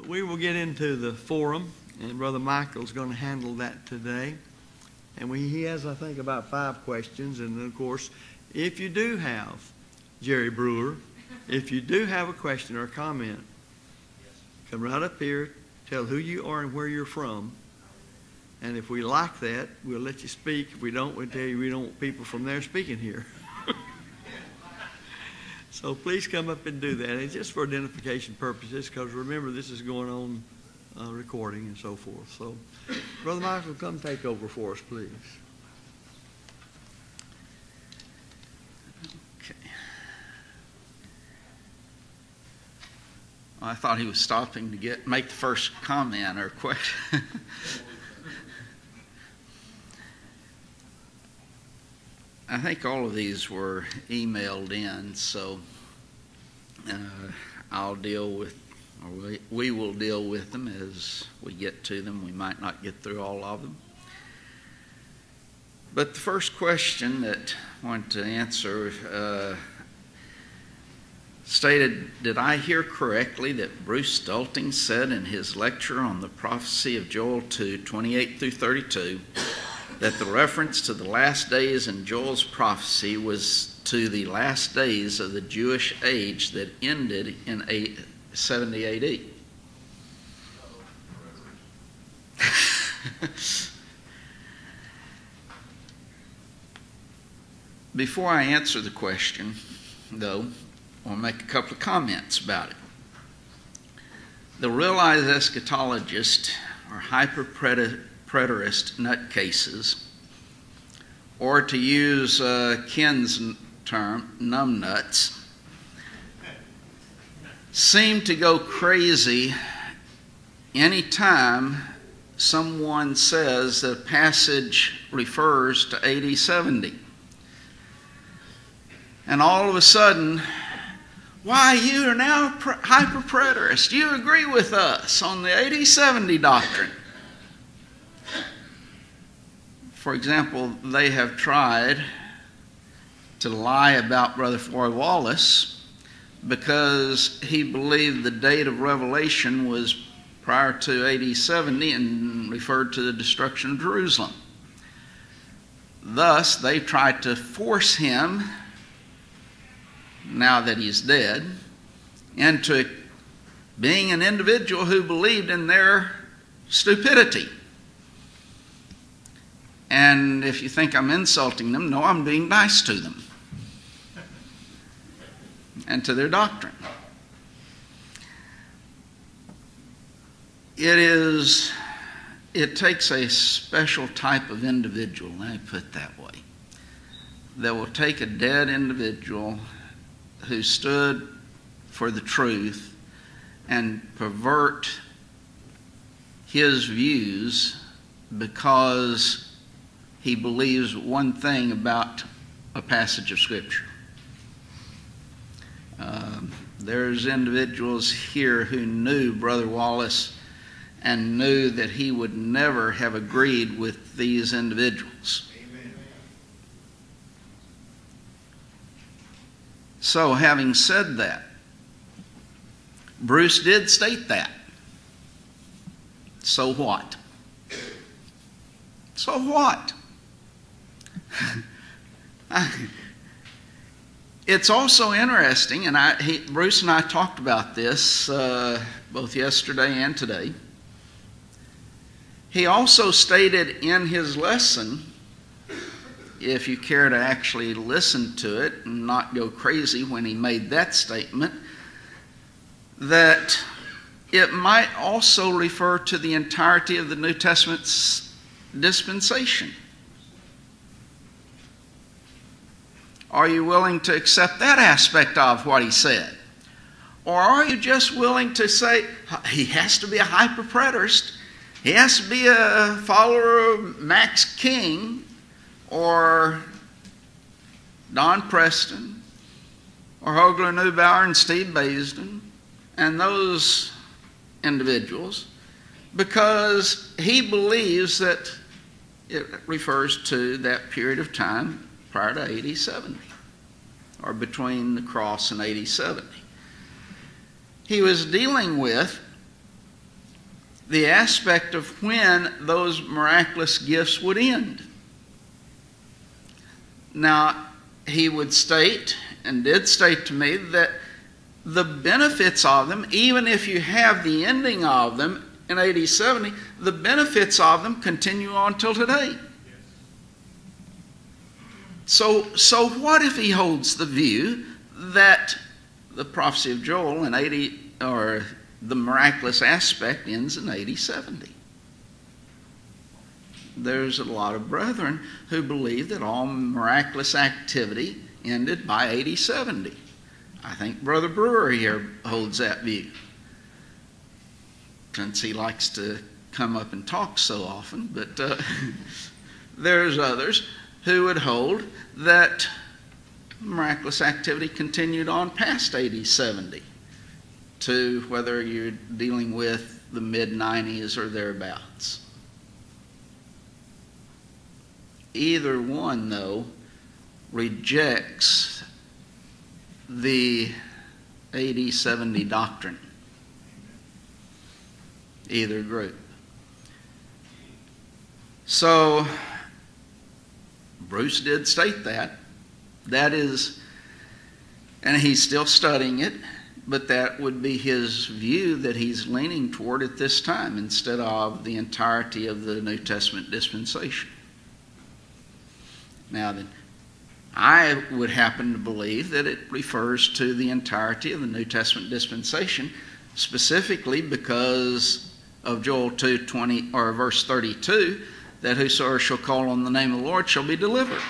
we will get into the forum, and Brother Michael's going to handle that today. And he has, I think, about 5 questions. And, of course, if you do have, Jerry Brewer, if you do have a question or a comment, come right up here, tell who you are and where you're from. And if we like that, we'll let you speak. If we don't, we'll tell you we don't want people from there speaking here. So please come up and do that. It's just for identification purposes, because remember, this is going on recording and so forth. So, Brother Michael, come take over for us, please. Okay. Well, I thought he was stopping to make the first comment or question. I think all of these were emailed in, so I'll deal with, or we will deal with them as we get to them. We might not get through all of them. But the first question that I want to answer stated, did I hear correctly that Bruce Stulting said in his lecture on the prophecy of Joel 2:28 through 32, that the reference to the last days in Joel's prophecy was to the last days of the Jewish age that ended in 70 A.D.? Before I answer the question, though, I'll make a couple of comments about it. The realized eschatologists are hyper-preterist nutcases, or to use Ken's term, numbnuts, seem to go crazy anytime someone says that a passage refers to AD 70. And all of a sudden, why, you are now hyper-preterist. You agree with us on the AD 70 doctrine. For example, they have tried to lie about Brother Floyd Wallace because he believed the date of Revelation was prior to AD 70 and referred to the destruction of Jerusalem. Thus, they tried to force him, now that he's dead, into being an individual who believed in their stupidity. And if you think I'm insulting them, no, I'm being nice to them and to their doctrine. It takes a special type of individual, let me put it that way, that will take a dead individual who stood for the truth and pervert his views because he believes one thing about a passage of Scripture. There's individuals here who knew Brother Wallace and knew that he would never have agreed with these individuals. Amen. So, having said that, Bruce did state that. So what? So what? It's also interesting, and Bruce and I talked about this both yesterday and today. He also stated in his lesson, if you care to actually listen to it and not go crazy when he made that statement, that it might also refer to the entirety of the New Testament's dispensation. Are you willing to accept that aspect of what he said? Or are you just willing to say, he has to be a hyper-preterist, he has to be a follower of Max King, or Don Preston, or Hoagland Neubauer and Steve Basden, and those individuals, because he believes that it refers to that period of time prior to AD 70, or between the cross and AD 70. He was dealing with the aspect of when those miraculous gifts would end. Now, he would state, and did state to me, that the benefits of them, even if you have the ending of them in AD 70, the benefits of them continue on till today. So what if he holds the view that the prophecy of Joel in 80, or the miraculous aspect, ends in AD 70? There's a lot of brethren who believe that all miraculous activity ended by AD 70. I think Brother Brewer here holds that view, since he likes to come up and talk so often. But there's others who would hold that miraculous activity continued on past AD 70 to whether you're dealing with the mid-90s or thereabouts. Either one, though, rejects the AD 70 doctrine. Either group. So, Bruce did state that. That is, and he's still studying it, but that would be his view that he's leaning toward at this time instead of the entirety of the New Testament dispensation. Now then, I would happen to believe that it refers to the entirety of the New Testament dispensation, specifically because of Joel 2:20 or verse 32, that whosoever shall call on the name of the Lord shall be delivered.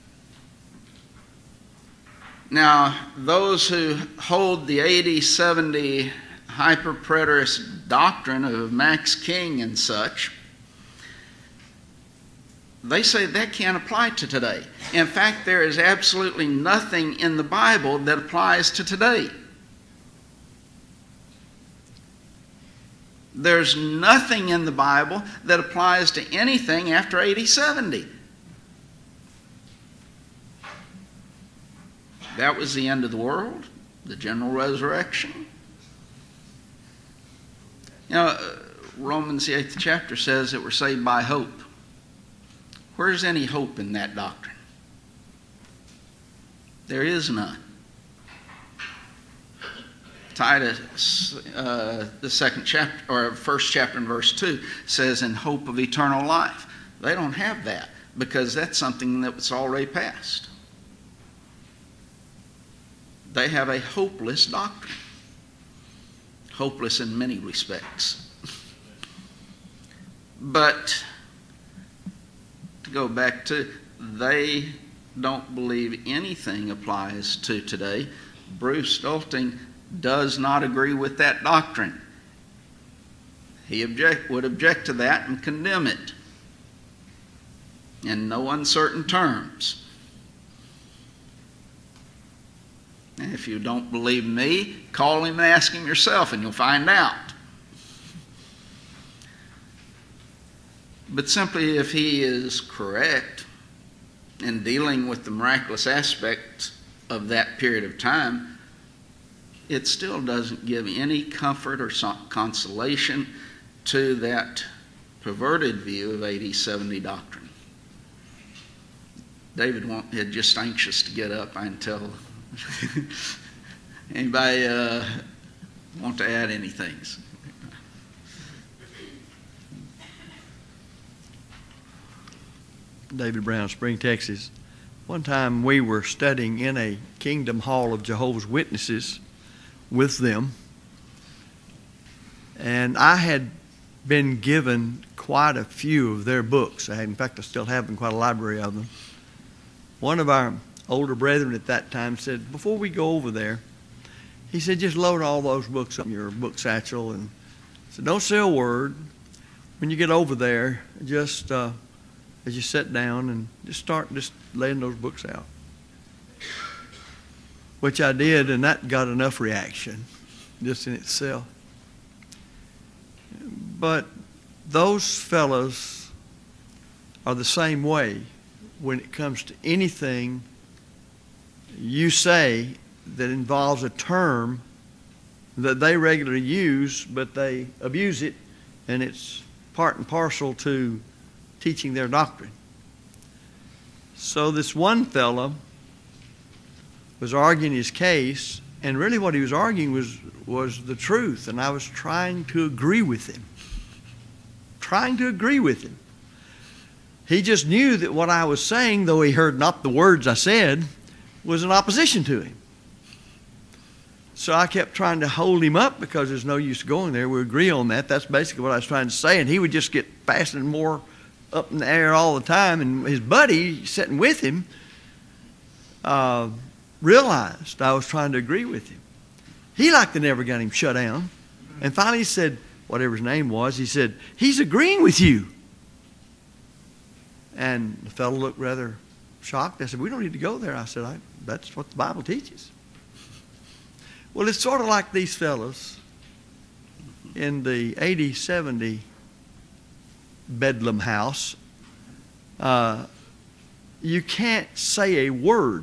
Now, those who hold the AD 70 hyper-preterist doctrine of Max King and such, they say that can't apply to today. In fact, there is absolutely nothing in the Bible that applies to today. There's nothing in the Bible that applies to anything after AD 70. That was the end of the world, the general resurrection. You know, Romans the 8th chapter says that we're saved by hope. Where's any hope in that doctrine? There is none. Titus, the second chapter, or first chapter and verse 2, says in hope of eternal life. They don't have that because that's something that was already passed. They have a hopeless doctrine. Hopeless in many respects. But to go back to, they don't believe anything applies to today. Bruce Stolting does not agree with that doctrine. He would object to that and condemn it in no uncertain terms. And if you don't believe me, call him and ask him yourself and you'll find out. But simply, if he is correct in dealing with the miraculous aspects of that period of time, it still doesn't give any comfort or consolation to that perverted view of AD 70 doctrine. David is just anxious to get up, I can tell. Anybody want to add anything? David Brown, Spring, Texas. One time we were studying in a Kingdom Hall of Jehovah's Witnesses with them, and I had been given quite a few of their books. In fact, I still have them, quite a library of them. One of our older brethren at that time said, before we go over there, he said, just load all those books up in your book satchel, and said, don't say a word. When you get over there, just as you sit down and just start laying those books out. Which I did, and that got enough reaction just in itself. But those fellows are the same way when it comes to anything you say that involves a term that they regularly use, but they abuse it and it's part and parcel to teaching their doctrine. So this one fellow was arguing his case, and really what he was arguing was the truth, and I was trying to agree with him. He just knew that what I was saying, though he heard not the words I said, was in opposition to him. So I kept trying to hold him up because there's no use going there. We agree on that. That's basically what I was trying to say. And he would just get faster and more up in the air all the time. And his buddy sitting with him realized I was trying to agree with him. He like to never got him shut down. And finally he said, whatever his name was, he said, he's agreeing with you. And the fellow looked rather shocked. I said, we don't need to go there. I said, that's what the Bible teaches. Well, it's sort of like these fellows in the 80-70 Bedlam house. You can't say a word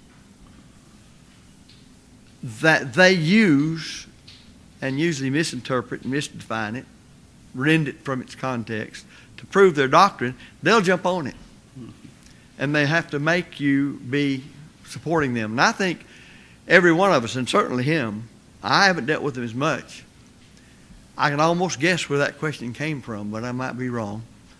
that they use and usually misinterpret and misdefine it, rend it from its context to prove their doctrine. They'll jump on it. And they have to make you be supporting them. And I think every one of us, and certainly him, I haven't dealt with him as much. I can almost guess where that question came from, but I might be wrong.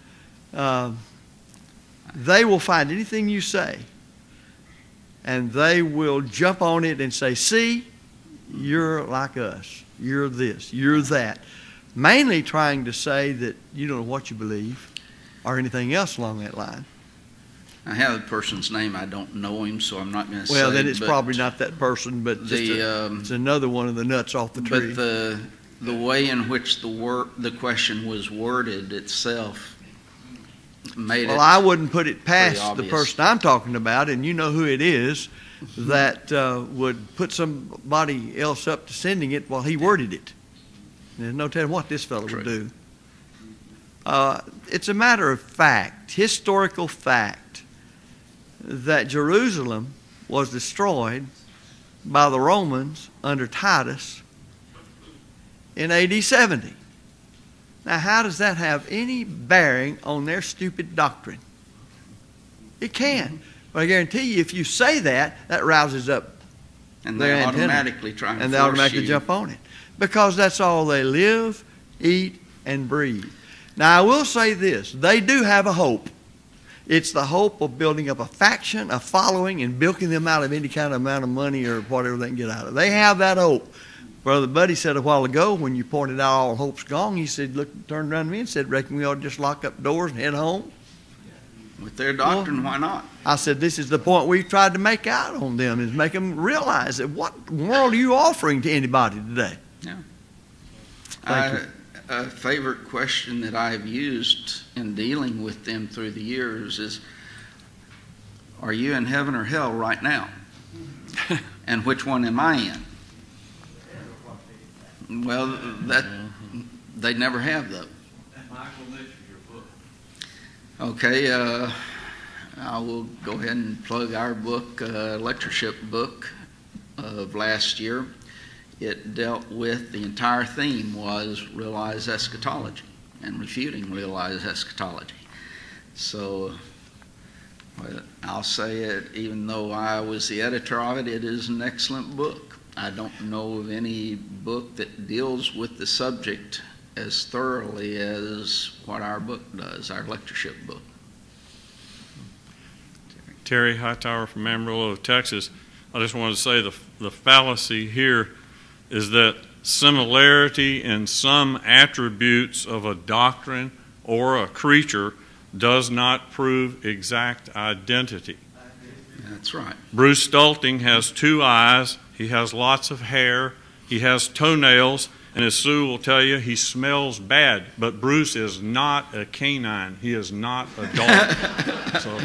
They will find anything you say, and they will jump on it and say, see, you're like us. You're this. You're that. Mainly trying to say that you don't know what you believe or anything else along that line. I have the person's name. I don't know him, so I'm not going to say. Well, then it's probably not that person, but it's another one of the nuts off the tree. But the way in which the question was worded itself made it. Well, I wouldn't put it past the obvious. person I'm talking about, and you know who it is, that would put somebody else up to sending it while he worded it. There's no telling what this fellow would do. It's a matter of fact, historical fact, that Jerusalem was destroyed by the Romans under Titus in AD 70. Now, how does that have any bearing on their stupid doctrine? It can. But I guarantee you, if you say that, that rouses up and their they antenna, automatically try and they automatically jump on it. Because that's all they live, eat, and breathe. Now, I will say this. They do have a hope. It's the hope of building up a faction, a following, and bilking them out of any kind of amount of money or whatever they can get out of it. They have that hope. Brother Buddy said a while ago when you pointed out all hope's gone, he said, look, turned around to me and said, reckon we ought to just lock up doors and head home? With their doctrine, why not? I said, this is the point we've tried to make out on them, is make them realize that what world are you offering to anybody today? Yeah. Thank you. A favorite question that I've used in dealing with them through the years is, are you in heaven or hell right now? And which one am I in? Well, they never have though. Okay, I will go ahead and plug our book, lectureship book of last year. It dealt with, the entire theme was realized eschatology and refuting realized eschatology. So I'll say it, even though I was the editor of it, it is an excellent book. I don't know of any book that deals with the subject as thoroughly as what our book does, our lectureship book. Terry Hightower from Amarillo, Texas. I just wanted to say the fallacy here is that similarity in some attributes of a doctrine or a creature does not prove exact identity. That's right. Bruce Stulting has 2 eyes, he has lots of hair, he has toenails, and as Sue will tell you, he smells bad. But Bruce is not a canine. He is not a dog. So.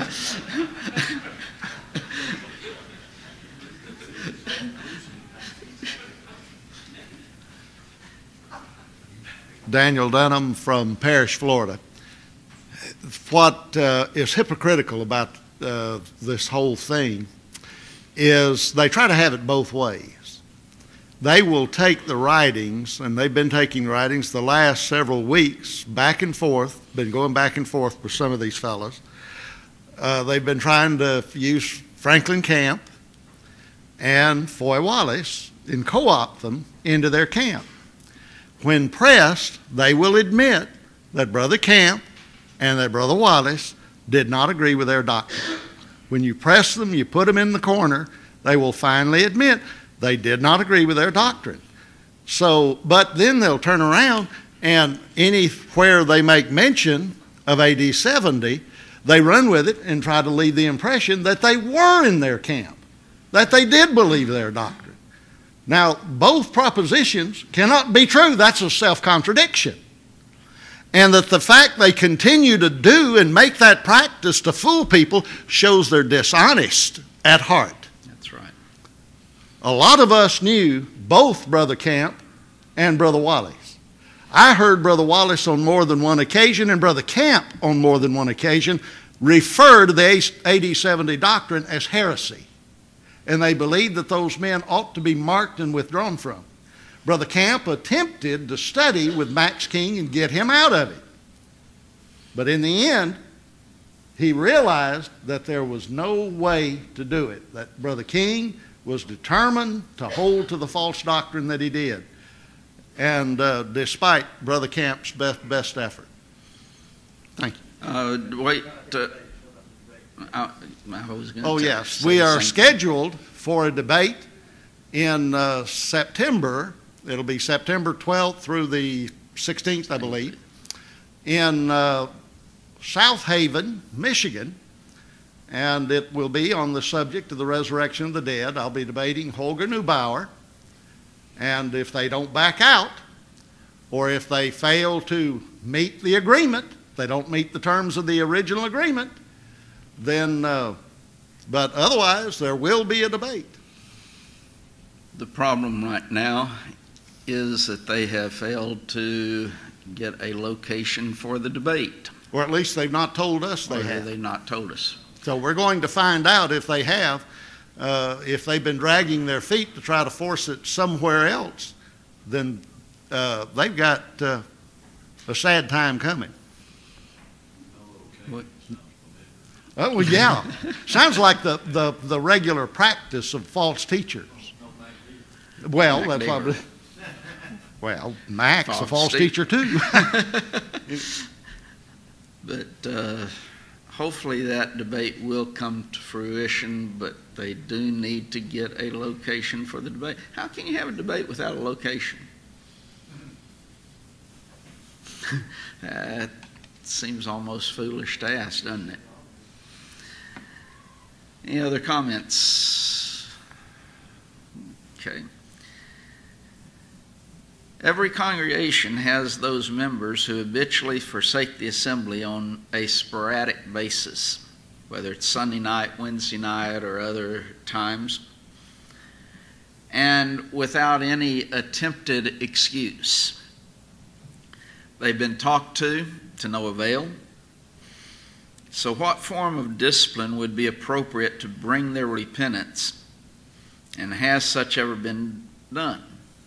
Daniel Dunham from Parrish, Florida. What is hypocritical about this whole thing is they try to have it both ways. they will take the writings, and they've been taking writings the last several weeks, back and forth, been going back and forth with some of these fellows. They've been trying to use Franklin Camp and Foy Wallace and co-opt them into their camp. When pressed, they will admit that Brother Camp and that Brother Wallace did not agree with their doctrine. When you press them, you put them in the corner, they will finally admit they did not agree with their doctrine. So, but then they'll turn around and anywhere they make mention of AD 70, they run with it and try to leave the impression that they were in their camp, that they did believe their doctrine. Now, both propositions cannot be true. That's a self-contradiction. And that the fact they continue to do and make that practice to fool people shows they're dishonest at heart. That's right. A lot of us knew both Brother Camp and Brother Wallace. I heard Brother Wallace on more than one occasion and Brother Camp on more than one occasion refer to the AD 70 doctrine as heresy. And they believed that those men ought to be marked and withdrawn from. Brother Camp attempted to study with Max King and get him out of it. But in the end, he realized that there was no way to do it, that Brother King was determined to hold to the false doctrine that he did, and despite Brother Camp's best effort. Thank you. Oh, yes. We are scheduled for a debate in September. It'll be September 12th through the 16th, I believe, in South Haven, Michigan. And it will be on the subject of the resurrection of the dead. I'll be debating Holger Neubauer. And if they don't back out, or if they fail to meet the agreement, they don't meet the terms of the original agreement, then, but otherwise, there will be a debate. The problem right now is that they have failed to get a location for the debate. Or at least they've not told us they have. They've not told us. So we're going to find out if they have, if they've been dragging their feet to try to force it somewhere else, then they've got a sad time coming. What? Oh, well, yeah. Sounds like the regular practice of false teachers. Well, that's probably... Well, Mac's a false teacher too. But hopefully that debate will come to fruition, but they do need to get a location for the debate. How can you have a debate without a location? That seems almost foolish to ask, doesn't it? Any other comments? Okay. Every congregation has those members who habitually forsake the assembly on a sporadic basis, whether it's Sunday night, Wednesday night, or other times, and without any attempted excuse. They've been talked to no avail. So what form of discipline would be appropriate to bring their repentance, and has such ever been done?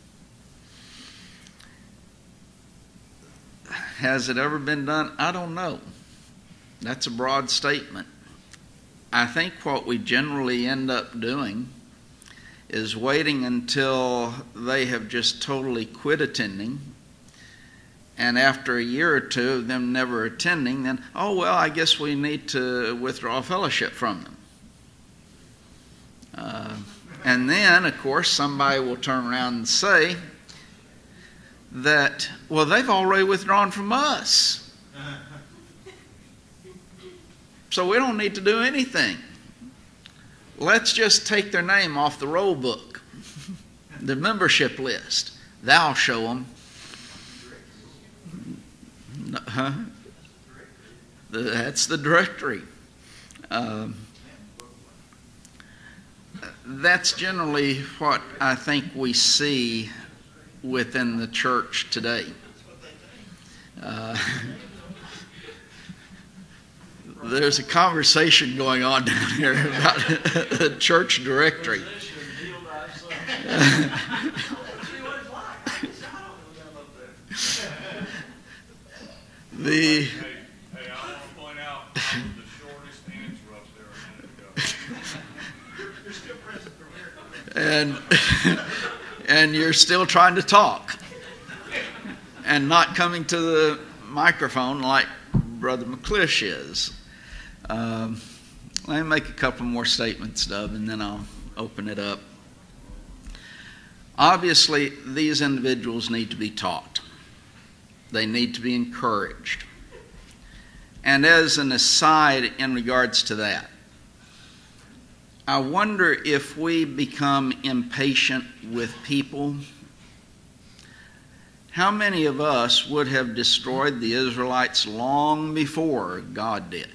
Has it ever been done? I don't know. That's a broad statement. I think what we generally end up doing is waiting until they have just totally quit attending, and after a year or two of them never attending, then, oh, well, I guess we need to withdraw fellowship from them. And then, of course, somebody will turn around and say that, well, they've already withdrawn from us, so we don't need to do anything. Let's just take their name off the roll book, the membership list. Thou show them. Huh? That's the directory. That's generally what I think we see within the church today. There's a conversation going on down here about the church directory. The Hey, I want to point out I was the shortest answer up there a minute ago. and you're still trying to talk and not coming to the microphone like Brother McClish is. Let me make a couple more statements, Dub, and then I'll open it up. Obviously, these individuals need to be taught. They need to be encouraged. And as an aside in regards to that, I wonder if we become impatient with people. How many of us would have destroyed the Israelites long before God did?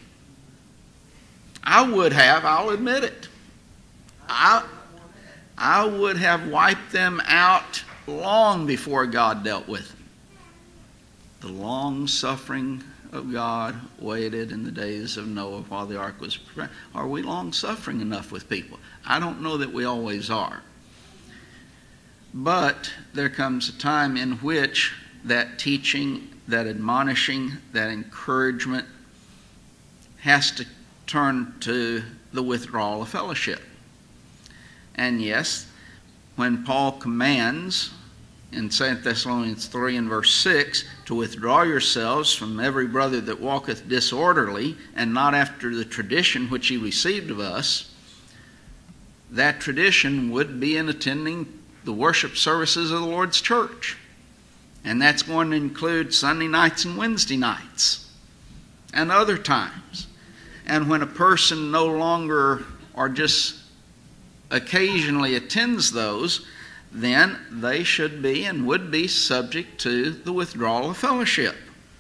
I would have, I'll admit it. I would have wiped them out long before God dealt with them. The long suffering of God waited in the days of Noah while the ark was prepared. Are we long suffering enough with people? I don't know that we always are. But there comes a time in which that teaching, that admonishing, that encouragement has to turn to the withdrawal of fellowship. And yes, when Paul commands in 2 Thessalonians 3 and verse 6 to withdraw yourselves from every brother that walketh disorderly and not after the tradition which he received of us, that tradition would be in attending the worship services of the Lord's church. And that's going to include Sunday nights and Wednesday nights and other times. And when a person no longer or just occasionally attends those, then they should be and would be subject to the withdrawal of fellowship.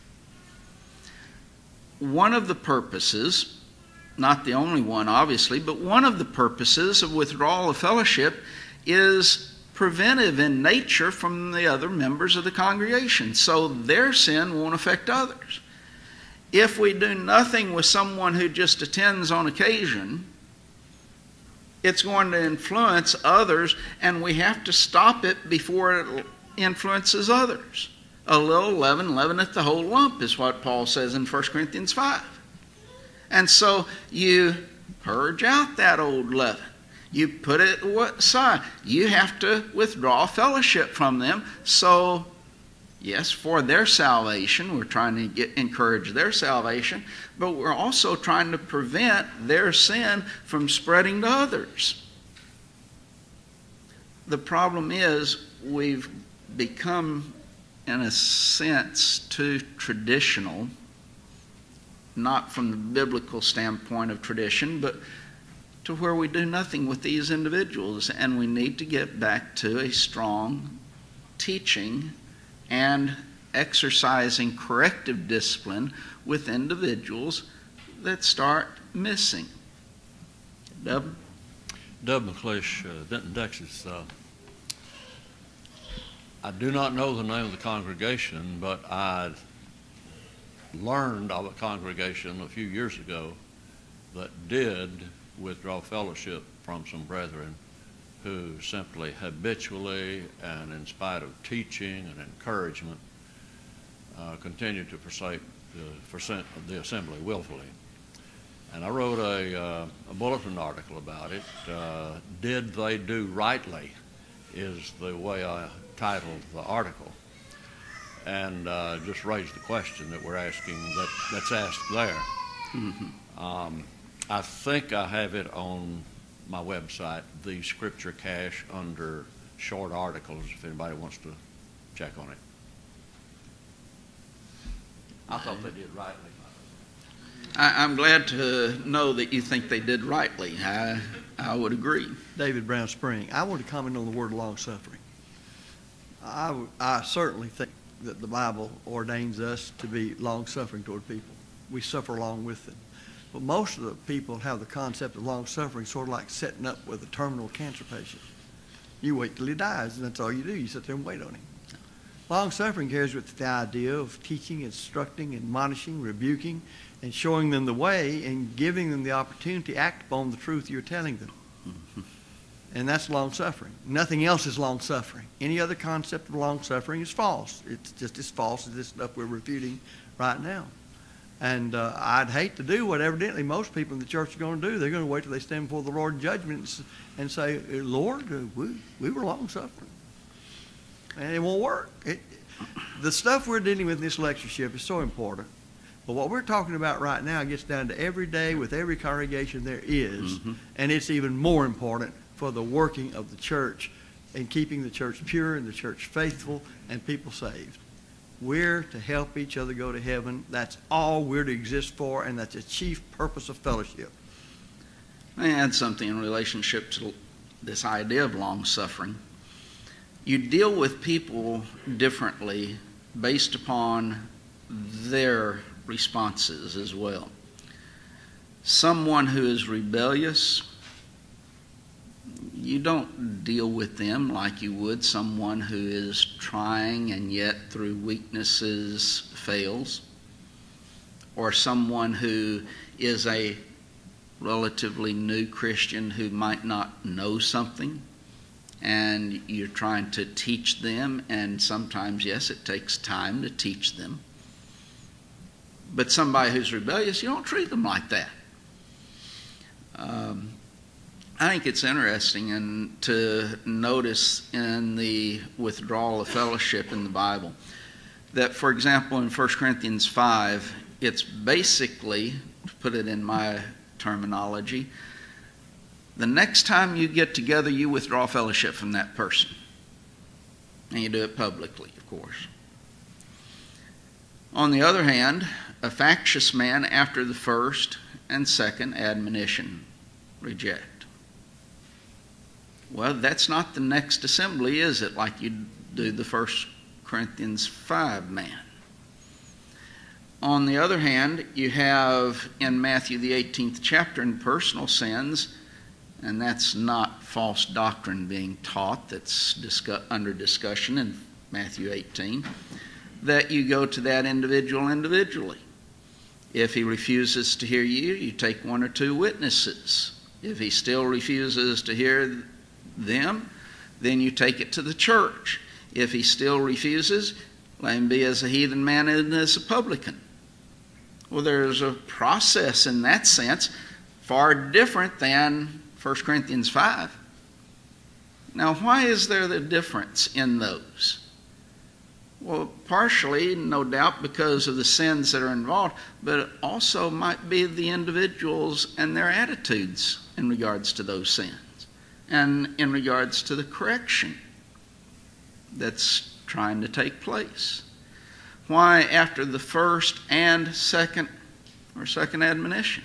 One of the purposes, not the only one obviously, but one of the purposes of withdrawal of fellowship is preventive in nature from the other members of the congregation, so their sin won't affect others. If we do nothing with someone who just attends on occasion, it's going to influence others, and we have to stop it before it influences others. A little leaven leaveneth the whole lump is what Paul says in 1 Corinthians 5. And so you purge out that old leaven. You put it aside. You have to withdraw fellowship from them. So, yes, for their salvation, we're trying to encourage their salvation, but we're also trying to prevent their sin from spreading to others. The problem is we've become, in a sense, too traditional, not from the biblical standpoint of tradition, but to where we do nothing with these individuals, and we need to get back to a strong teaching and exercising corrective discipline with individuals that start missing. Dub? Dub McClish, Denton, Texas. I do not know the name of the congregation, but I learned of a congregation a few years ago that did withdraw fellowship from some brethren who simply habitually and in spite of teaching and encouragement continued to forsake the assembly willfully. And I wrote a bulletin article about it. Did they do rightly is the way I titled the article. And just raised the question that we're asking, that's asked there. Mm-hmm. I think I have it on my website, the Scripture Cache, under short articles, if anybody wants to check on it. I thought they did rightly. I'm glad to know that you think they did rightly. I would agree. David Brown Spring. I want to comment on the word long-suffering. I certainly think that the Bible ordains us to be long-suffering toward people. We suffer along with them. But most of the people have the concept of long-suffering sort of like setting up with a terminal cancer patient. You wait till he dies, and that's all you do. You sit there and wait on him. Long-suffering carries with it the idea of teaching, instructing, admonishing, rebuking, and showing them the way and giving them the opportunity to act upon the truth you're telling them. Mm-hmm. And that's long-suffering. Nothing else is long-suffering. Any other concept of long-suffering is false. It's just as false as this stuff we're refuting right now. And I'd hate to do what evidently most people in the church are going to do. They're going to wait till they stand before the Lord in judgment and say, Lord, we were long-suffering. And it won't work. The stuff we're dealing with in this lectureship is so important. But what we're talking about right now gets down to every day with every congregation there is. Mm-hmm. And it's even more important for the working of the church and keeping the church pure and the church faithful and people saved. We're to help each other go to heaven. That's all we're to exist for, and that's the chief purpose of fellowship. Let me add something in relationship to this idea of long-suffering. You deal with people differently based upon their responses as well. Someone who is rebellious, you don't deal with them like you would someone who is trying and yet through weaknesses fails, or someone who is a relatively new Christian who might not know something and you're trying to teach them, and sometimes, yes, it takes time to teach them. But somebody who's rebellious, you don't treat them like that. I think it's interesting to notice in the withdrawal of fellowship in the Bible that, for example, in 1 Corinthians 5, it's basically, to put it in my terminology, the next time you get together, you withdraw fellowship from that person. And you do it publicly, of course. On the other hand, a factious man after the first and second admonition reject. Well, that's not the next assembly, is it? Like you do the 1 Corinthians 5 man. On the other hand, you have in Matthew the 18th chapter in personal sins, and that's not false doctrine being taught, that's under discussion in Matthew 18, that you go to that individual individually. If he refuses to hear you, you take one or two witnesses. If he still refuses to hear them, then you take it to the church. If he still refuses, let him be as a heathen man and as a publican. Well, there's a process in that sense far different than 1 Corinthians 5. Now, why is there the difference in those? Well, partially, no doubt, because of the sins that are involved, but it also might be the individuals and their attitudes in regards to those sins and in regards to the correction that's trying to take place. Why after the first and second admonition?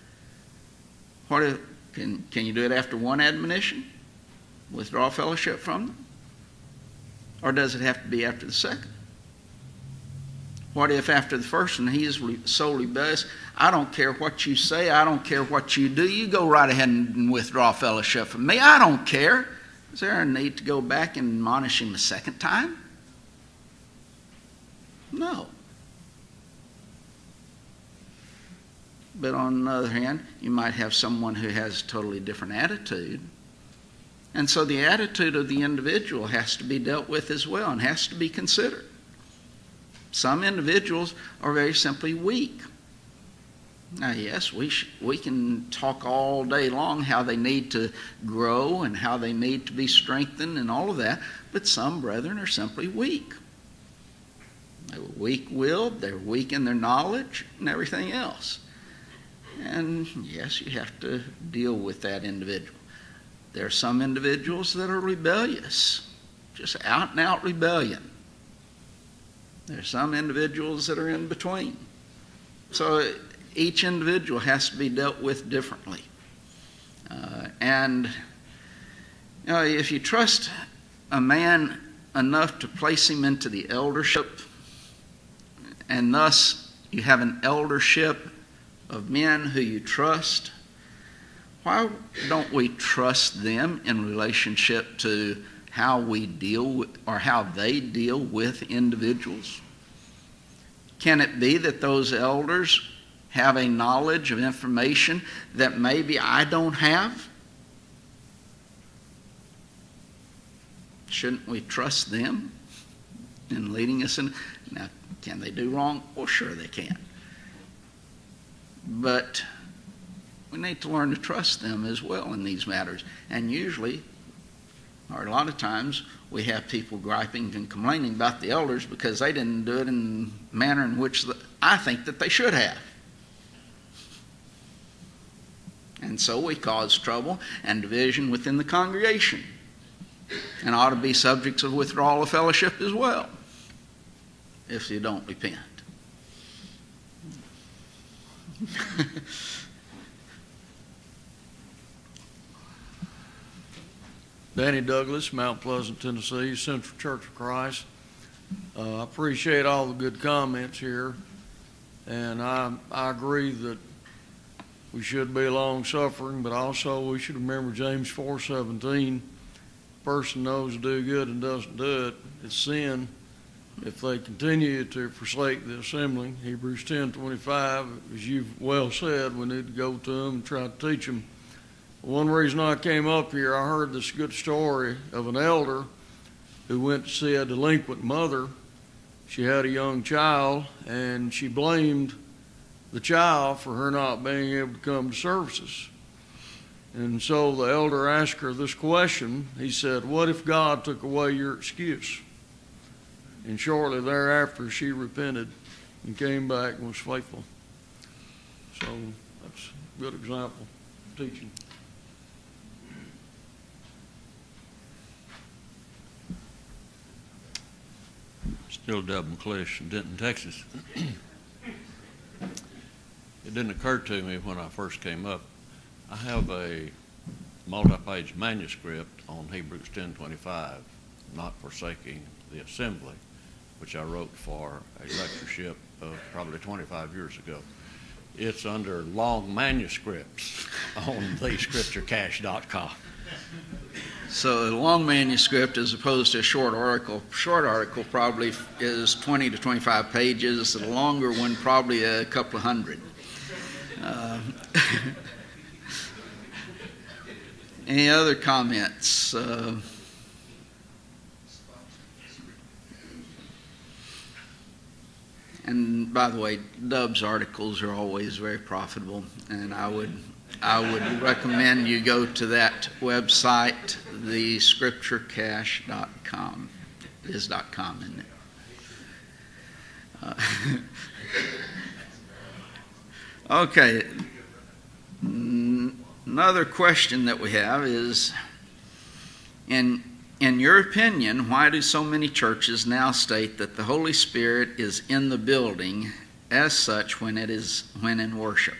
Can you do it after one admonition? Withdraw fellowship from them? Or does it have to be after the second? What if after the first one he is so rebellious, I don't care what you say, I don't care what you do, you go right ahead and withdraw fellowship from me, I don't care. Is there a need to go back and admonish him a second time? No. But on the other hand, you might have someone who has a totally different attitude. And so the attitude of the individual has to be dealt with as well and has to be considered. Some individuals are very simply weak. Now, yes, we can talk all day long how they need to grow and how they need to be strengthened and all of that, but some brethren are simply weak. They're weak-willed, they're weak in their knowledge and everything else. And yes, you have to deal with that individual. There are some individuals that are rebellious, just out-and-out rebellion. There are some individuals that are in between. So each individual has to be dealt with differently. And you know, if you trust a man enough to place him into the eldership, and thus you have an eldership of men who you trust, why don't we trust them in relationship to how we deal with, or how they deal with individuals? Can it be that those elders have a knowledge of information that maybe I don't have? shouldn't we trust them in leading us in? Now, can they do wrong? Well, sure they can. But we need to learn to trust them as well in these matters. And usually, or a lot of times, we have people griping and complaining about the elders because they didn't do it in the manner in which I think that they should have. And so we cause trouble and division within the congregation, and ought to be subjects of withdrawal of fellowship as well if you don't repent. Danny Douglas, Mount Pleasant, Tennessee, Central Church of Christ. I appreciate all the good comments here, and I agree that we should be long-suffering, but also we should remember James 4:17. Person knows to do good and doesn't do it, it's sin. If they continue to forsake the assembling, Hebrews 10:25, as you've well said, we need to go to them and try to teach them. One reason I came up here, I heard this good story of an elder who went to see a delinquent mother. She had a young child, and she blamed the child for her not being able to come to services. And so the elder asked her this question. He said, "What if God took away your excuse?" And shortly thereafter, she repented and came back and was faithful. So that's a good example of teaching. Still Deb McClish in Denton, Texas. It didn't occur to me when I first came up. I have a multi-page manuscript on Hebrews 10:25, not forsaking the assembly, which I wrote for a lectureship of probably 25 years ago. It's under long manuscripts on thescripturecache.com. So a long manuscript as opposed to a short article. Short article probably is 20 to 25 pages. The longer one probably a couple of hundred. Any other comments? And by the way, Dub's articles are always very profitable, and I would recommend you go to that website, thescripturecache.com. It is .com, isn't it? Okay. Another question that we have is, in your opinion, why do so many churches now state that the Holy Spirit is in the building as such when in worship?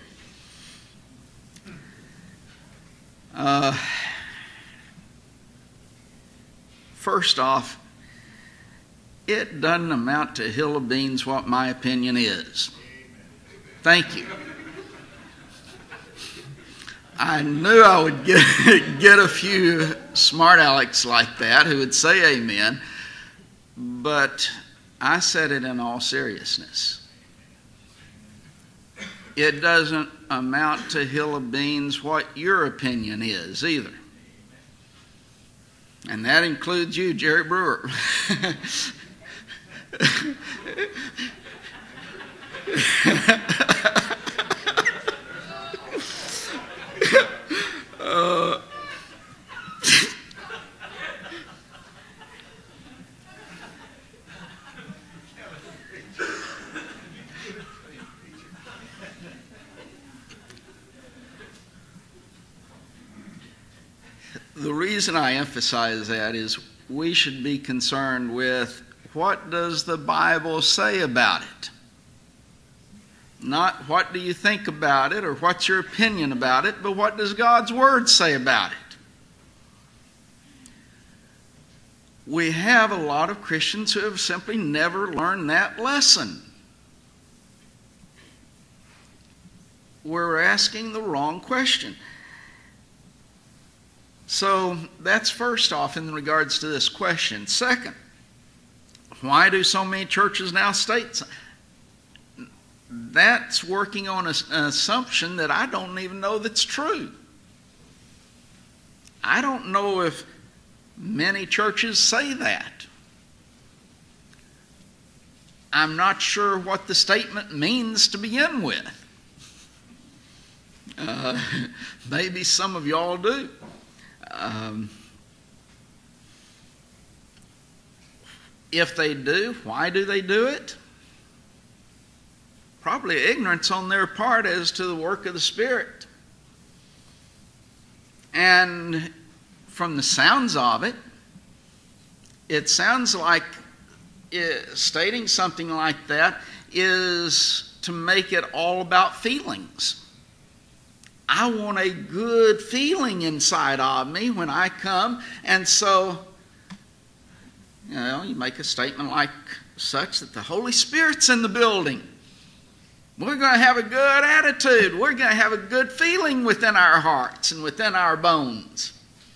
First off, it doesn't amount to a hill of beans what my opinion is. Thank you. I knew I would get a few smart alecks like that who would say amen, but I said it in all seriousness. It doesn't amount to a hill of beans what your opinion is either. And that includes you, Jerry Brewer. The reason I emphasize that is we should be concerned with what does the Bible say about it? Not what do you think about it or what's your opinion about it, but what does God's Word say about it? We have a lot of Christians who have simply never learned that lesson. We're asking the wrong question. So that's first off in regards to this question. Second, why do so many churches now state? That's working on an assumption that I don't even know that's true. I don't know if Many churches say that. I'm not sure what the statement means to begin with. Maybe some of y'all do. If they do, why do they do it? Probably ignorance on their part as to the work of the Spirit. And from the sounds of it, it sounds like stating something like that is to make it all about feelings. I want a good feeling inside of me when I come, and so, you make a statement like such that the Holy Spirit's in the building. We're going to have a good attitude. We're going to have a good feeling within our hearts and within our bones.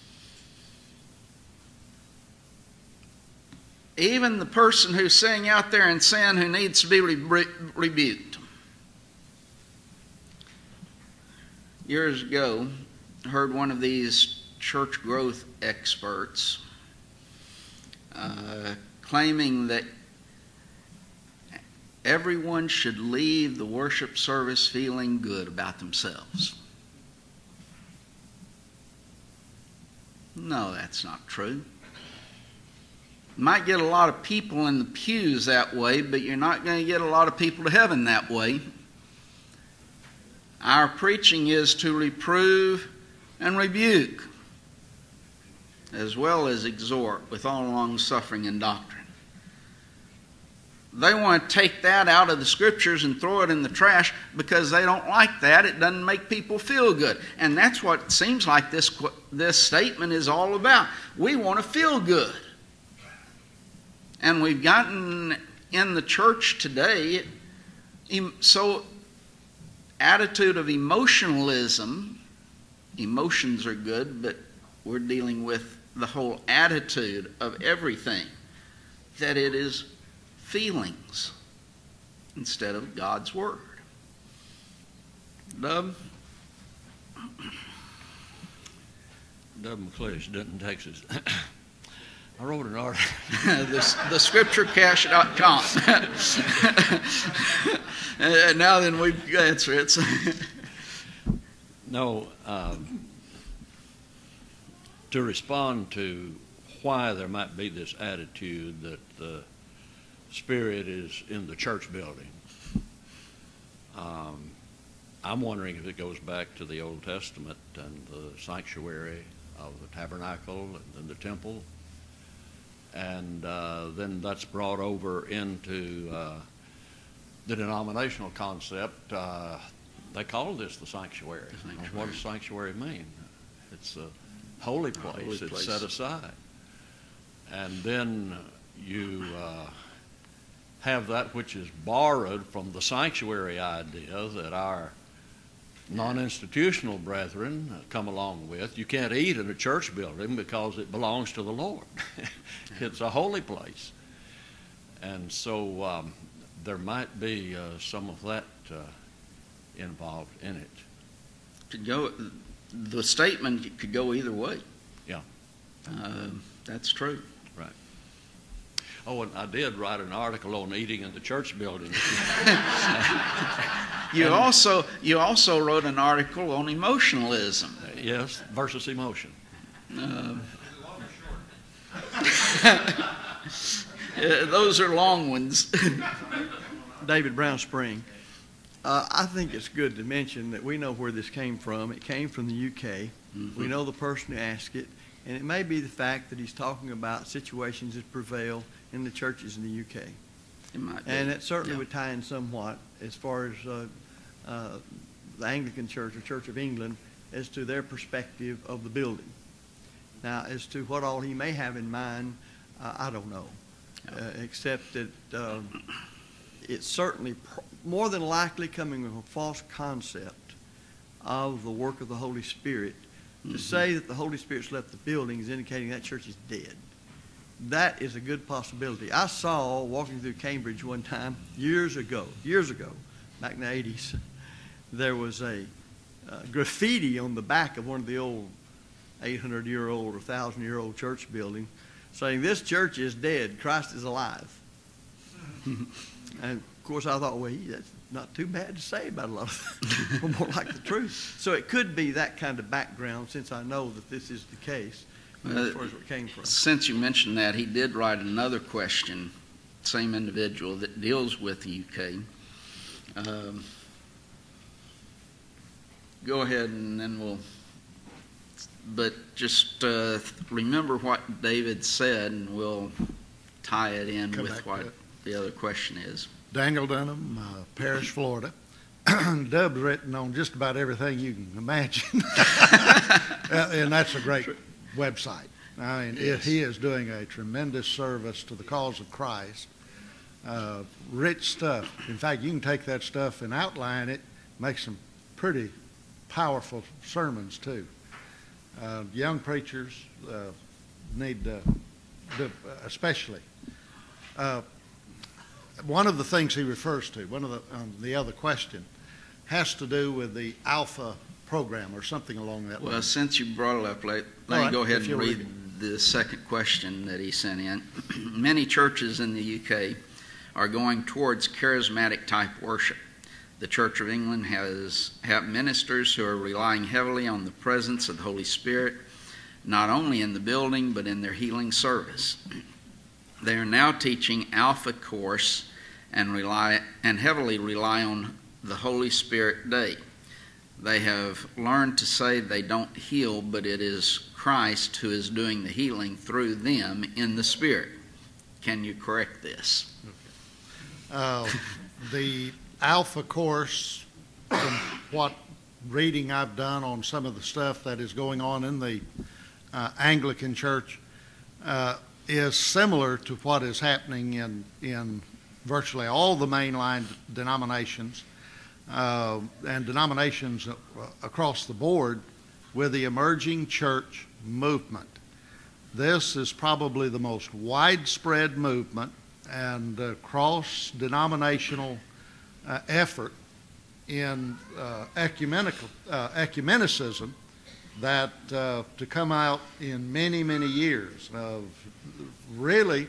Even the person who's sitting out there in sin who needs to be rebuked. Years ago, I heard one of these church growth experts claiming that everyone should leave the worship service feeling good about themselves. No, that's not true. You might get a lot of people in the pews that way, but you're not going to get a lot of people to heaven that way. Our preaching is to reprove and rebuke, as well as exhort with all long-suffering and doctrine. They want to take that out of the Scriptures and throw it in the trash because they don't like that. It doesn't make people feel good. And that's what it seems like this statement is all about. We want to feel good. And we've gotten in the church today so attitude of emotionalism. Emotions are good, but we're dealing with the whole attitude of everything, that it is feelings instead of God's Word. Dub McClish, Denton, Texas. I wrote an article. the scripturecache.com. Now then, we've answered it. No, to respond to why there might be this attitude that the Spirit is in the church building, I'm wondering if it goes back to the Old Testament and the sanctuary of the tabernacle and then the temple. And then that's brought over into the denominational concept. They call this the sanctuary. What does sanctuary mean? It's a holy place. It's set aside. And then you have that which is borrowed from the sanctuary idea that our non-institutional brethren come along with. You can't eat in a church building because it belongs to the Lord. It's a holy place. And so there might be some of that involved in it. The statement could go either way. Yeah. That's true. Right. Oh, and I did write an article on eating in the church building. You also wrote an article on emotionalism. Yes, versus emotion. Those are long ones. David Brown Spring. I think it's good to mention that we know where this came from. It came from the UK. Mm-hmm. We know the person who asked it. And it may be the fact that he's talking about situations that prevail in the churches in the UK. It might be. And it certainly would tie in somewhat as far as the Anglican Church or Church of England as to their perspective of the building. Now, as to what all he may have in mind, I don't know, except that it's certainly more than likely coming with a false concept of the work of the Holy Spirit. To say that the Holy Spirit's left the building is indicating that church is dead. That is a good possibility. I saw, walking through Cambridge one time, years ago, back in the 80s, there was a graffiti on the back of one of the old 800-year-old or 1,000-year-old church building, saying, "This church is dead, Christ is alive." And of course I thought, well, that's not too bad to say about a lot of things. More like the truth. So it could be that kind of background, since I know that this is the case, as far as where it came from. Since you mentioned that, he did write another question, same individual, that deals with the UK. Go ahead and then we'll, but just remember what David said, and we'll tie it in with what the other question is. Daniel Dunham, Parrish, Florida. Dub's written on just about everything you can imagine. And that's a great website. I mean, Yes. he is doing a tremendous service to the cause of Christ. Rich stuff. In fact, you can take that stuff and outline it, make some pretty powerful sermons too. Young preachers need to, especially. One of the things he refers to, one of the other question, has to do with the Alpha program or something along that line. Well, since you brought it up, let me go ahead and read the second question that he sent in. Many churches in the UK are going towards charismatic type worship. The Church of England have ministers who are relying heavily on the presence of the Holy Spirit, not only in the building but in their healing service. They are now teaching Alpha course and heavily rely on the Holy Spirit day. They have learned to say they don't heal, but it is Christ who is doing the healing through them in the Spirit. Can you correct this? The Alpha course, from what reading I've done on some of the stuff that is going on in the Anglican Church, is similar to what is happening in virtually all the mainline denominations and denominations across the board with the emerging church movement. This is probably the most widespread movement and cross-denominational effort in ecumenicism that to come out in many, many years. Really,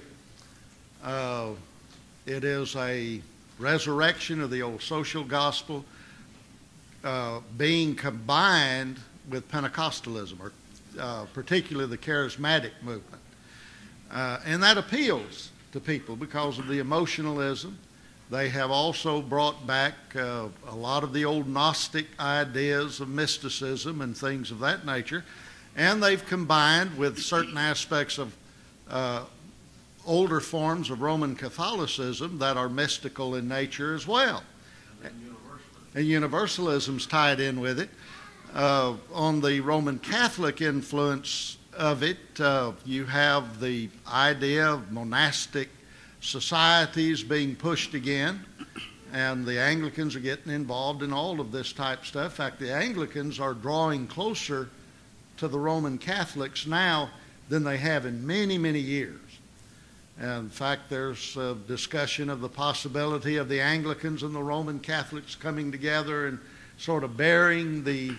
it is a resurrection of the old social gospel being combined with Pentecostalism, or particularly the charismatic movement. And that appeals to people because of the emotionalism. They have also brought back a lot of the old Gnostic ideas of mysticism and things of that nature, and they've combined with certain aspects of older forms of Roman Catholicism that are mystical in nature as well. And Universalism's tied in with it. On the Roman Catholic influence of it, you have the idea of monastic societies being pushed again, and the Anglicans are getting involved in all of this type stuff. In fact, the Anglicans are drawing closer to the Roman Catholics now than they have in many, many years. And in fact, there's a discussion of the possibility of the Anglicans and the Roman Catholics coming together and sort of bearing the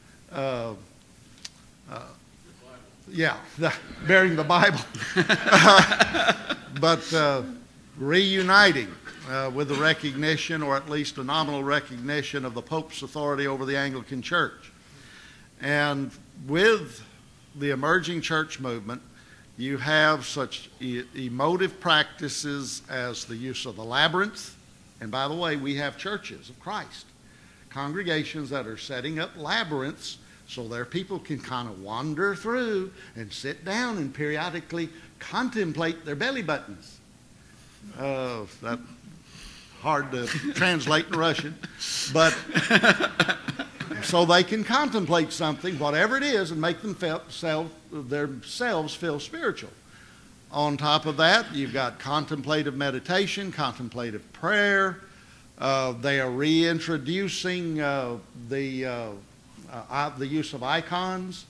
bearing the Bible, but reuniting with the recognition, or at least a nominal recognition, of the Pope's authority over the Anglican Church. And with the emerging church movement, you have such emotive practices as the use of the labyrinth. And by the way, we have churches of Christ, congregations that are setting up labyrinths so their people can kind of wander through and sit down and periodically contemplate their belly buttons. That's hard to translate in Russian, but so they can contemplate something, whatever it is, and make themselves feel spiritual. On top of that, you've got contemplative meditation, contemplative prayer. They are reintroducing the use of icons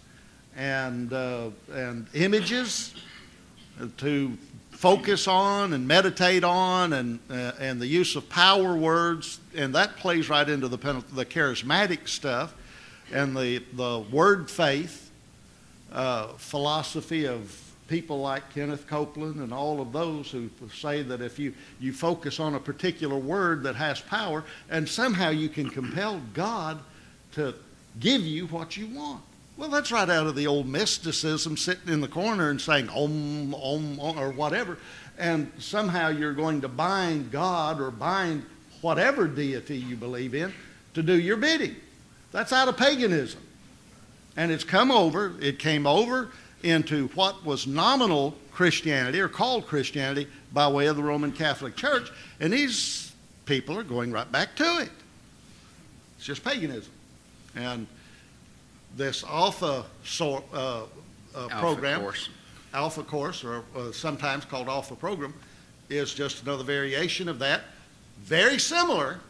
and images to focus on and meditate on, and the use of power words, and that plays right into the charismatic stuff, and the word faith philosophy of people like Kenneth Copeland and all of those who say that if you focus on a particular word that has power, and somehow you can compel God to give you what you want. Well, that's right out of the old mysticism, sitting in the corner and saying om, om, om, or whatever, and somehow you're going to bind God or bind whatever deity you believe in to do your bidding. That's out of paganism. And it came over into what was nominal Christianity, or called Christianity, by way of the Roman Catholic Church, and these people are going right back to it. It's just paganism. And this Alpha program, Alpha Course, or sometimes called Alpha Program, is just another variation of that. Very similar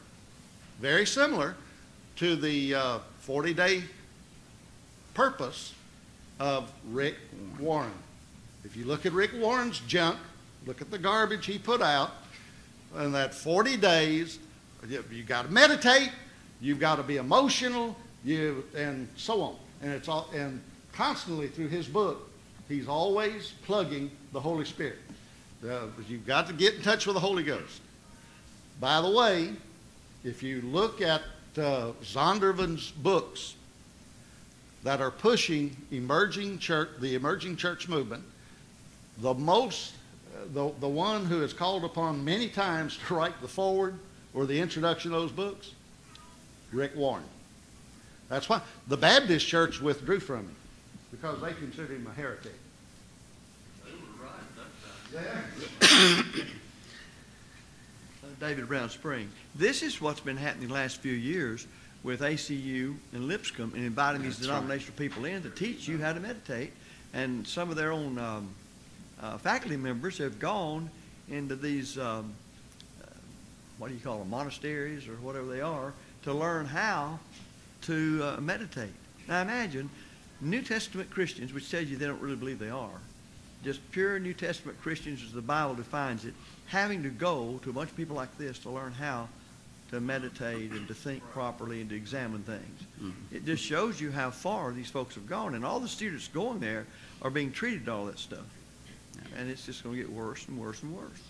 to the 40-day purpose of Rick Warren. If you look at Rick Warren's junk, look at the garbage he put out, in that 40 days, you got to meditate, you've got to be emotional, and so on. And it's all, and constantly through his book, he's always plugging the Holy Spirit. You've got to get in touch with the Holy Ghost. By the way, if you look at Zondervan's books that are pushing the emerging church movement, the one who is called upon many times to write the foreword or the introduction of those books, Rick Warren. That's why the Baptist church withdrew from him, because they considered him a heretic. They were right at that time. David Brown Spring. This is what's been happening the last few years with ACU and Lipscomb, and inviting these denominational people in to teach you how to meditate. And some of their own faculty members have gone into these, what do you call them, monasteries or whatever they are, to learn how to meditate. Now imagine New Testament Christians, which tells you they don't really believe they are, just pure New Testament Christians as the Bible defines it, having to go to a bunch of people like this to learn how to meditate and to think properly and to examine things. Mm-hmm. It just shows you how far these folks have gone, and all the students going there are being treated to all that stuff. Yeah. And it's just going to get worse and worse and worse.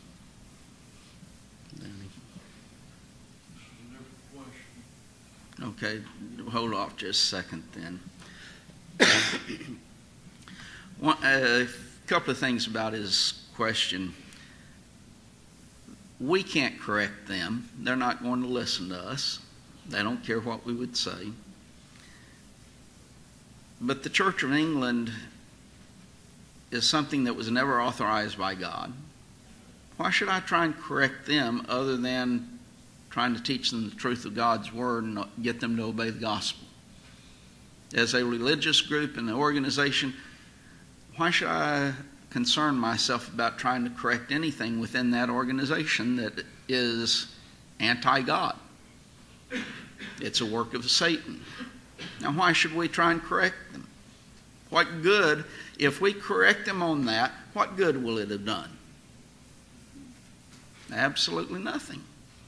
Okay, hold off just a second then. A couple of things about his question. We can't correct them. They're not going to listen to us. They don't care what we would say. But the Church of England is something that was never authorized by God. Why should I try and correct them other than trying to teach them the truth of God's Word and get them to obey the gospel? As a religious group and an organization, why should I concern myself about trying to correct anything within that organization that is anti-God? It's a work of Satan. Now, why should we try and correct them? What good, if we correct them on that, what good will it have done? Absolutely nothing.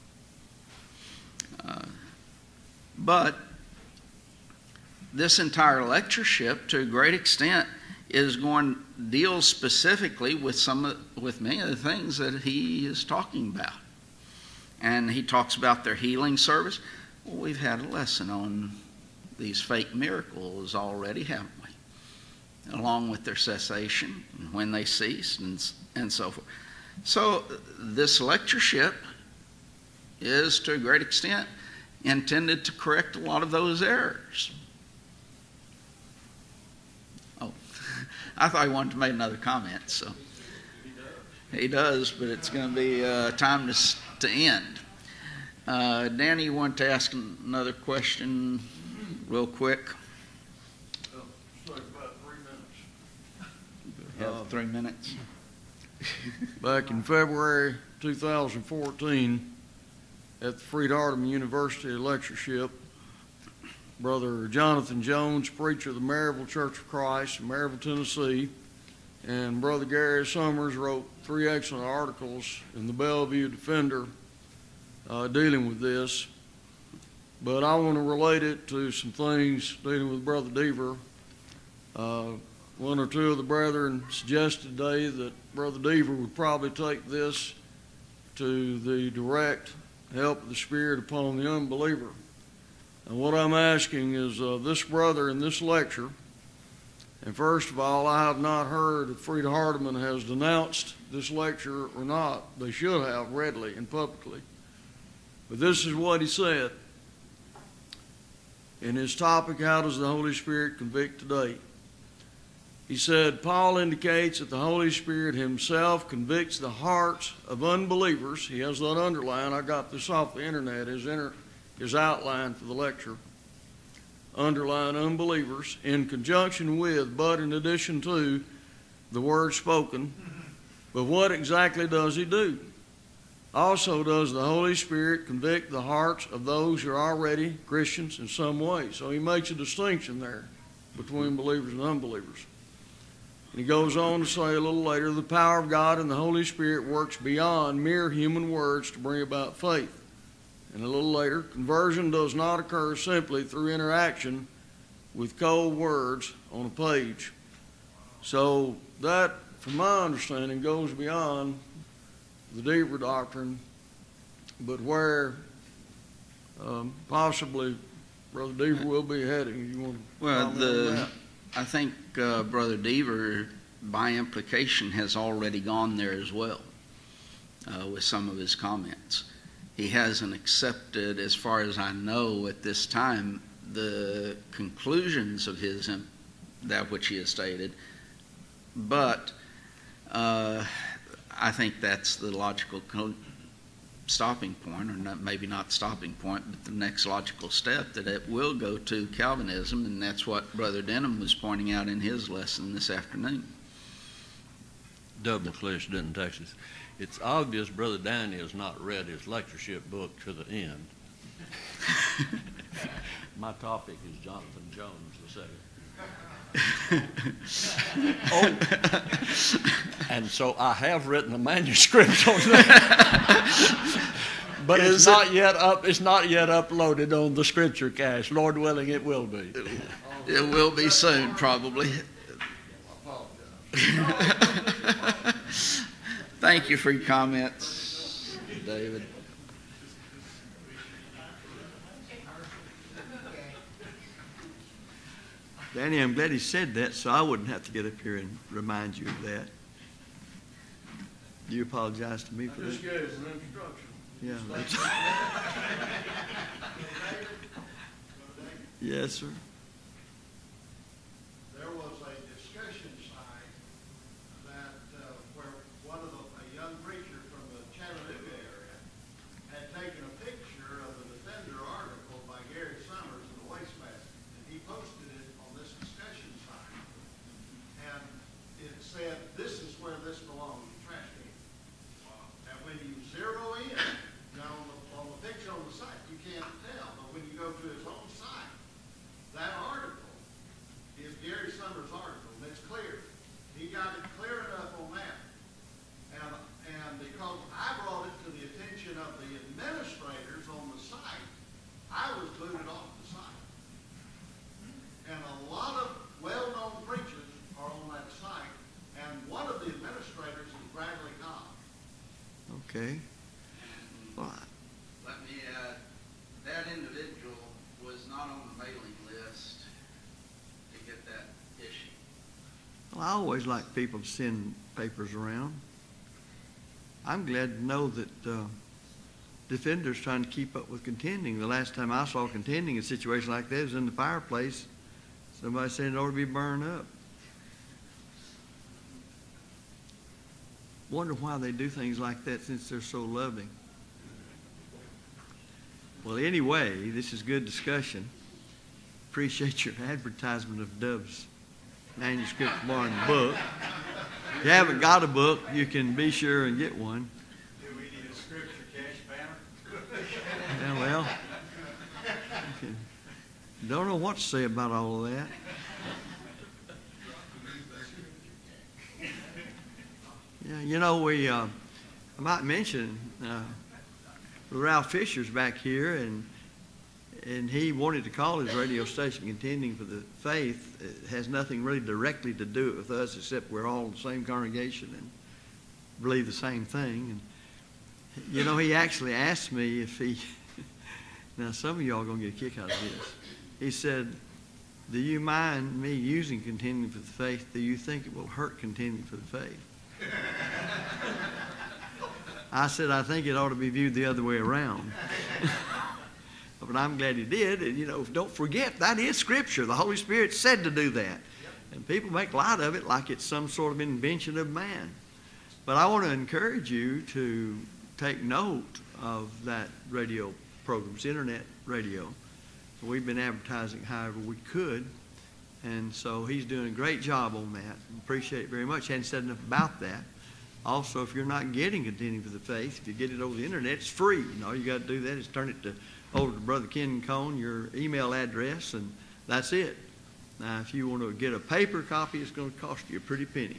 But this entire lectureship, to a great extent, is going to deal specifically with many of the things that he is talking about. And he talks about their healing service. Well, we've had a lesson on these fake miracles already, haven't we? Along with their cessation and when they cease and so forth. So this lectureship is, to a great extent, intended to correct a lot of those errors. Oh, I thought he wanted to make another comment, so. He does, but it's going to be time to end. Danny, you want to ask another question real quick? About 3 minutes. You have 3 minutes. Back in February 2014, at the Freed-Hardeman University lectureship, Brother Jonathan Jones, preacher of the Maryville Church of Christ in Maryville, Tennessee, and Brother Gary Summers wrote 3 excellent articles in the Bellevue Defender dealing with this. But I want to relate it to some things dealing with Brother Deaver. One or two of the brethren suggested today that Brother Deaver would probably take this to the direct help of the Spirit upon the unbeliever. And what I'm asking is this brother in this lecture, and first of all, I have not heard if Frida Hardeman has denounced this lecture or not. They should have readily and publicly. But this is what he said in his topic, How Does the Holy Spirit Convict Today? He said, Paul indicates that the Holy Spirit himself convicts the hearts of unbelievers. He has that underline. I got this off the internet, his outline for the lecture. Underline unbelievers in conjunction with, but in addition to, the word spoken. But what exactly does he do? Also, does the Holy Spirit convict the hearts of those who are already Christians in some way? So he makes a distinction there between believers and unbelievers. And he goes on to say a little later, the power of God and the Holy Spirit works beyond mere human words to bring about faith. And a little later, conversion does not occur simply through interaction with cold words on a page. So that, from my understanding, goes beyond the Deaver doctrine, but where possibly Brother Deaver will be heading. You want to comment on that? I think Brother Deaver, by implication, has already gone there as well with some of his comments. He hasn't accepted, as far as I know at this time, the conclusions of his, that which he has stated, but I think that's the logical stopping point, or not, maybe not stopping point, but the next logical step, that it will go to Calvinism, and that's what Brother Denham was pointing out in his lesson this afternoon. Doug McClish, Denton, Texas. It's obvious Brother Danny has not read his lectureship book to the end. My topic is Jonathan Jones II. Oh, and so I have written a manuscript on that, but it's not yet uploaded on the Scripture Cache. Lord willing, it will be. It will be soon, probably. Thank you for your comments, David. Danny, I'm glad he said that, so I wouldn't have to get up here and remind you of that. You apologize to me for that? I just gave an introduction. Yeah. Yes, sir. There was a discussion site that where a young preacher from the Chattanooga area had taken a picture of the Defender article by Gary Summers in the wastebasket, and he posted it on this discussion site, and it said, "This is where this belongs, the trash can." And when you zero in, now on the picture on the site, you can't tell, but when you go to his own site, that article is Gary Summers' article, and it's clear. He got it clear enough on that. And because I brought it to the attention of the administrators on the site, I was booted off the site. And a lot of well-known preachers are on that site, and one of the administrators is Bradley Cobb. Okay. Well, Let me add, that individual was not on the mailing list to get that issue. I always like people to send papers around. I'm glad to know that Defender's trying to keep up with Contending. The last time I saw Contending in a situation like that was in the fireplace. Somebody said it ought to be burned up. Wonder why they do things like that since they're so loving. Well, anyway, this is good discussion. Appreciate your advertisement of Dove's Manuscript Barn book. If you haven't got a book, you can be sure and get one. Do we need a Scripture Cache banner? Yeah, well, don't know what to say about all of that. Yeah, you know, I might mention Ralph Fisher's back here, and And he wanted to call his radio station Contending for the Faith. It has nothing really directly to do with us, except we're all the same congregation and believe the same thing. And, you know, he actually asked me if he, now some of y'all are going to get a kick out of this. He said, do you mind me using Contending for the Faith? Do you think it will hurt Contending for the Faith? I said, I think it ought to be viewed the other way around. But I'm glad he did. And, you know, don't forget, that is Scripture. The Holy Spirit said to do that. And people make light of it like it's some sort of invention of man. But I want to encourage you to take note of that radio program. It's internet radio. We've been advertising however we could. And so he's doing a great job on that. Appreciate it very much. Hadn't said enough about that. Also, if you're not getting Contending for the Faith, if you get it over the internet, it's free. And all you got to do that is turn it over to Brother Ken Cone, your email address, and that's it. Now, if you want to get a paper copy, it's going to cost you a pretty penny,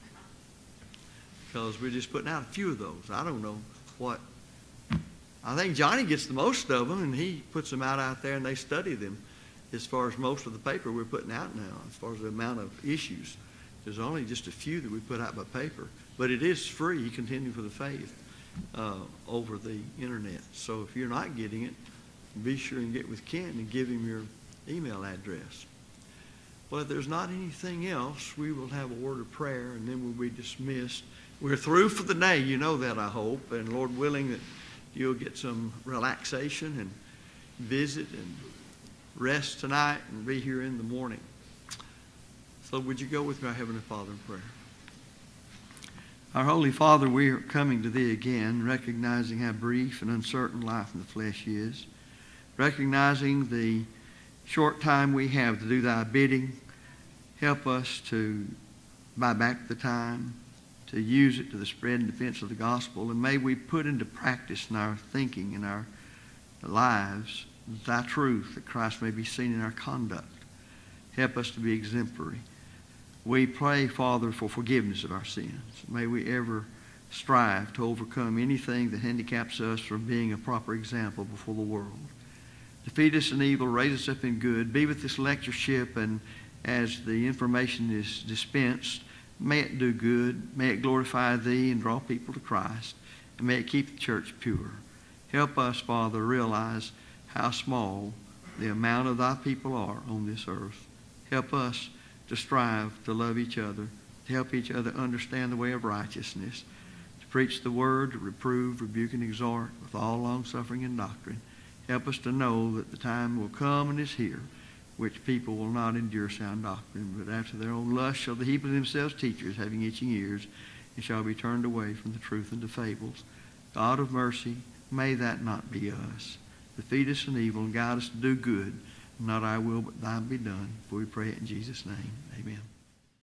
because we're just putting out a few of those. I don't know what. I think Johnny gets the most of them, and he puts them out there, and they study them as far as most of the paper we're putting out now, as far as the amount of issues. There's only just a few that we put out by paper. But it is free, Contending for the Faith, over the internet. So if you're not getting it, be sure and get with Ken and give him your email address. Well, if there's not anything else, we will have a word of prayer, and then we'll be dismissed. We're through for the day, you know that, I hope, and Lord willing that you'll get some relaxation and visit and rest tonight and be here in the morning. So would you go with me, our Heavenly Father, in prayer? Our Holy Father, we are coming to Thee again, recognizing how brief and uncertain life in the flesh is, recognizing the short time we have to do Thy bidding. Help us to buy back the time, to use it to the spread and defense of the gospel, and may we put into practice in our thinking and our lives Thy truth, that Christ may be seen in our conduct. Help us to be exemplary. We pray, Father, for forgiveness of our sins. May we ever strive to overcome anything that handicaps us from being a proper example before the world. Defeat us in evil, raise us up in good. Be with this lectureship, and as the information is dispensed, may it do good. May it glorify Thee and draw people to Christ. And may it keep the church pure. Help us, Father, realize how small the amount of Thy people are on this earth. Help us to strive to love each other, to help each other understand the way of righteousness, to preach the word, to reprove, rebuke, and exhort with all long-suffering and doctrine. Help us to know that the time will come and is here, which people will not endure sound doctrine, but after their own lust shall they heap of themselves teachers, having itching ears, and shall be turned away from the truth into fables. God of mercy, may that not be us. Defeat us in evil and guide us to do good. Not our will, but Thine be done. For we pray it in Jesus' name. Amen.